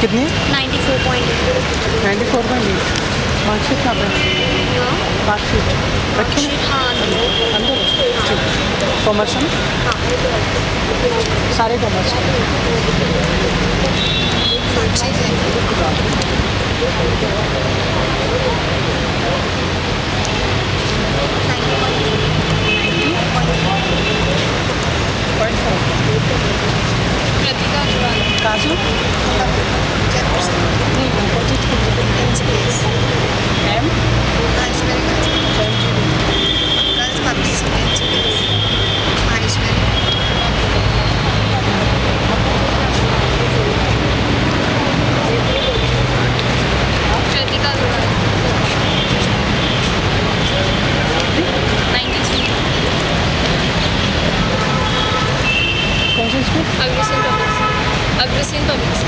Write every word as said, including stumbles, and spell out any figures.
कितनी? Ninety four point eight. Ninety four point eight. Marksheet कहाँ पे? मार्कशीट रखी है? हाँ अंदर ठीक। कॉमर्स है ना? हाँ सारे कॉमर्स के। प्रतिका जुड़ाल। काजू जयपुर से। M C S. M girls public school Maheshwari. Pratika Judal. Ninety three. कौन सा school? Agrasen public Agrasen public